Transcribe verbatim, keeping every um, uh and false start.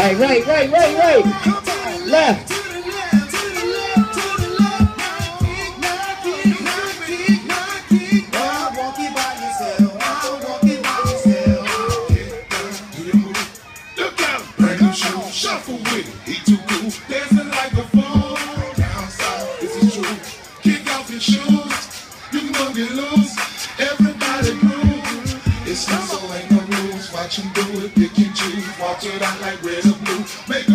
Right, right, right, right, right. Left. Shuffle with it, he too cool, dancing like a fool. Down south, this is true. Kick off your shoes, you can go get loose. Everybody move. It's not so ain't no rules. Watch him do it, pick and choose. Watch it out like red or blue. Make